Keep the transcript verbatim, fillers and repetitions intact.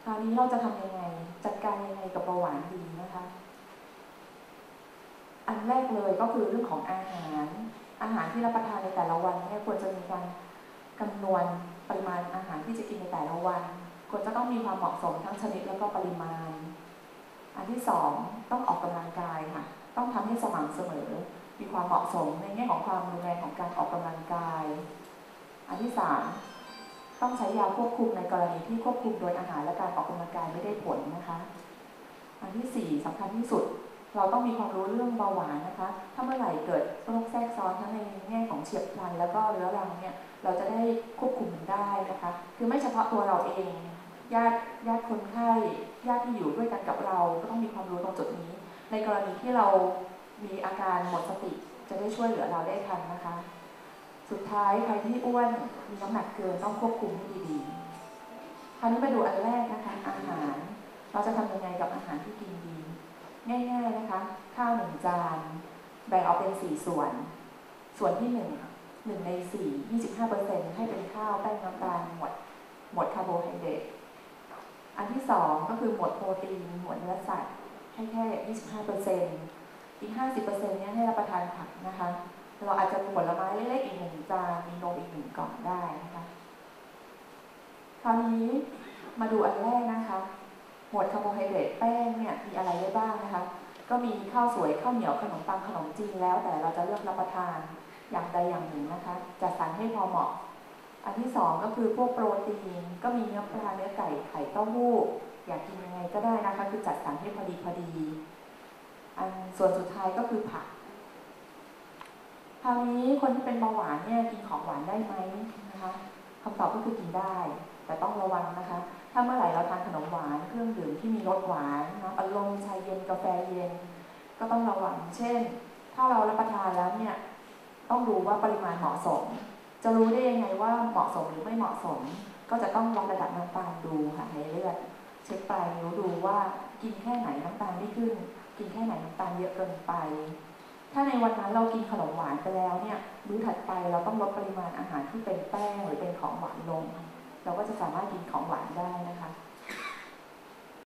ราวนี้เราจะทำยังไงจัดการยังไงกับเบาหวานดีนะคะอันแรกเลยก็คือเรื่องของอาหารอาหารที่รับประทานในแต่ละวันเนี่ยควรจะมีการคำนวณปริมาณอาหารที่จะกินในแต่ละวันควรจะต้องมีความเหมาะสมทั้งชนิดและก็ปริมาณอันที่สองต้องออกกำลังกายค่ะต้องทำให้สม่ำเสมอมีความเหมาะสมในแง่ของความรุนแรงของการออกกำลังกายอันที่สามต้องใช้ยาควบคุมในกรณีที่ควบคุมโดยอาหารและการออกกำลังกายไม่ได้ผลนะคะอันที่สี่สำคัญที่สุดเราต้องมีความรู้เรื่องเบาหวานนะคะถ้าเมื่อไหร่เกิดโรคแทรกซ้อนทั้งในแง่ของเฉียบพลันแล้วก็เรื้อรังเนี่ยเราจะได้ควบคุมมันได้นะคะคือไม่เฉพาะตัวเราเองญาติญาติคนไข้ญาติที่อยู่ด้วยกันกับเราก็ต้องมีความรู้ตรงจุดนี้ในกรณีที่เรามีอาการหมดสติจะได้ช่วยเหลือเราได้ทันนะคะสุดท้ายใครที่อ้วนมีน้ำหนักเกินต้องควบคุมให้ดีๆคราวนี้มาดูอันแรกนะคะอาหารเราจะทำยังไงกับอาหารที่กินดีง่ายๆนะคะข้าวหนึ่งจานแบ่งออกเป็นสี่ส่วนส่วนที่หนึ่งหนึ่งในสี่ ยี่สิบห้าเปอร์เซ็นต์ ให้เป็นข้าวแป้งน้ำตาลหมดหมดคาร์โบไฮเดรตอันที่สองก็คือหมดโปรตีนหมดเนื้อสัตว์ให้แค่ ยี่สิบห้าเปอร์เซ็นต์ อีก ห้าสิบเปอร์เซ็นต์ นี้ให้รับประทานผักนะคะเราอาจจะมีผลไม้เล็กๆอีกหนึ่งจานมีนมอีกหนึ่งกล่องได้นะคะคราวนี้มาดูอันแรกนะคะหมวดคาร์โบไฮเดรตแป้งเนี่ยมีอะไรได้บ้างนะคะก็มีข้าวสวยข้าวเหนียวขนมปังขนมจีนแล้วแต่เราจะเลือกรับประทานอย่างใดอย่างหนึ่งนะคะจัดสรรให้พอเหมาะอันที่สองก็คือพวกโปรตีนก็มีเนื้อปลาเนื้อไก่ไข่เต้าหู้อยากกินยังไงก็ได้นะคะคือจัดสรรให้พอดีพอดีอันส่วนสุดท้ายก็คือผักคราวนี้คนที่เป็นเบาหวานเนี่ยกินของหวานได้ไหมนะคะคำตอบก็คือกินได้แต่ต้องระวังนะคะถ้าเมื่อไหร่เราทานขนมหวานเครื่องดื่มที่มีรสหวานน้ำอัดลมชาเย็นกาแฟเย็นก็ต้องระวังเช่นถ้าเรารับประทานแล้วเนี่ยต้องดูว่าปริมาณเหมาะสมจะรู้ได้ยังไงว่าเหมาะสมหรือไม่เหมาะสมก็จะต้องวัดระดับน้ำตาลดูค่ะในเลือดเช็คปลายนิ้วดูว่ากินแค่ไหนน้ำตาลไม่ขึ้นกินแค่ไหนน้ำตาลเยอะเกินไปถ้าในวันนั้นเรากินขนมหวานไปแล้วเนี่ยมื้อถัดไปเราต้องลดปริมาณอาหารที่เป็นแป้งหรือเป็นของหวานลงเราก็จะสามารถกินของหวานได้นะคะ